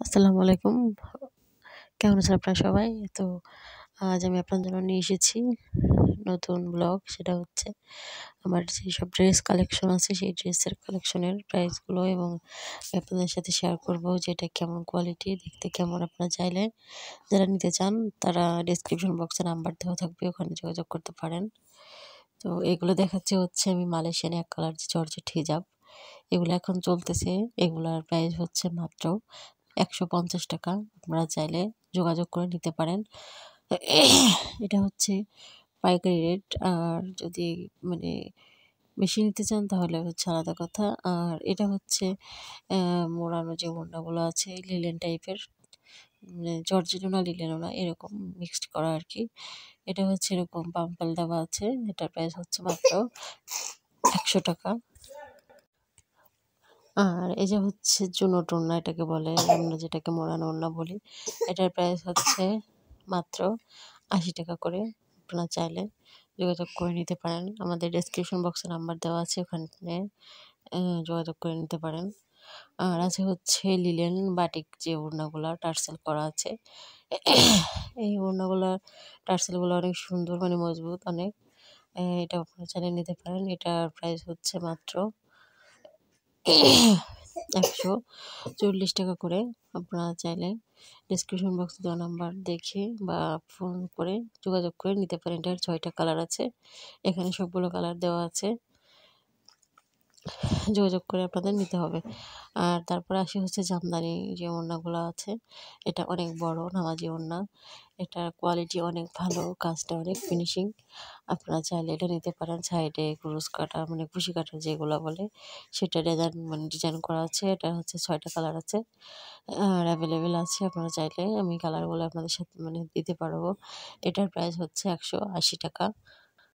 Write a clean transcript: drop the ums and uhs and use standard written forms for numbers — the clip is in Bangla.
আসসালামু আলাইকুম। কেমন আছেন আপনারা সবাই? তো আজ আমি আপনাদের জন্য নিয়ে এসেছি নতুন ব্লগ। সেটা হচ্ছে আমার যেসব ড্রেস কালেকশন আছে সেই ড্রেসের কালেকশনের প্রাইসগুলো এবং আমি আপনাদের সাথে শেয়ার করব যে এটা কেমন কোয়ালিটি, দেখতে কেমন। আপনারা চাইলে যারা নিতে চান তারা ডেসক্রিপশন বক্সে নাম্বার দেওয়া থাকবে, ওখানে যোগাযোগ করতে পারেন। তো এগুলো দেখাচ্ছি হচ্ছে আমি মালয়েশিয়ান এক কালার যে জর্জেট হিজাব। এগুলো এখন চলতেছে। এগুলার প্রাইস হচ্ছে মাত্র ৳১৫০। আপনারা চাইলে যোগাযোগ করে নিতে পারেন। এটা হচ্ছে পাইকারি রেট। আর যদি মানে বেশি নিতে চান তাহলে হচ্ছে আলাদা কথা। আর এটা হচ্ছে অ্যা মোড়ানো যে ওড়নাগুলো আছে লিলেন টাইপের। মানে জর্জেটও না লিলেনও না, এরকম মিক্সড করা আরকি। এটা হচ্ছে এরকম পাম্পাল দেওয়া আছে। এটার প্রাইস হচ্ছে মাত্র ৳১০০। আর এই যে হচ্ছে জুনট ওড়না এটাকে বলে, আমরা যেটাকে মোড়ানো ওড়না বলি। এটার প্রাইস হচ্ছে মাত্র ৳৮০ করে। আপনারা চাইলে যোগাযোগ করে নিতে পারেন। আমাদের ডেসক্রিপশন বক্সে নাম্বার দেওয়া আছে, ওখানে যোগাযোগ করে নিতে পারেন। আর আছে হচ্ছে লিলেন বাটিক যে ওড়নাগুলা টার্সেল করা আছে। এই ওড়নাগুলা টার্সেলগুলো অনেক সুন্দর, মানে মজবুত অনেক। এটা আপনারা চাইলে নিতে পারেন। এটার প্রাইস হচ্ছে মাত্র ৳১৪০ করে। আপনারা চাইলে ডেসক্রিপশন বক্সে দেওয়া নাম্বার দেখে বা ফোন করে যোগাযোগ করে নিতে পারেন। এটার ৬ টা কালার আছে। এখানে সবগুলো কালার দেওয়া আছে। যোগাযোগ করে আপনাদের নিতে হবে। আর তারপরে আসি হচ্ছে জামদানি যে ওড়নাগুলো আছে, এটা অনেক বড় নামাজি ওড়না। এটার কোয়ালিটি অনেক ভালো, কাজটা অনেক ফিনিশিং। আপনারা চাইলে এটা নিতে পারেন। সাইডে ক্রুশ কাটা, মানে কুশি কাটা যেগুলা বলে, সেটা ডিজাইন করা আছে। এটা হচ্ছে ৬ টা কালার আছে। আর এভেইলেবল আছে। আপনারা চাইলে আমি কালারগুলো আপনাদের সাথে দিতে পারবো। এটার প্রাইস হচ্ছে ৳১৮০।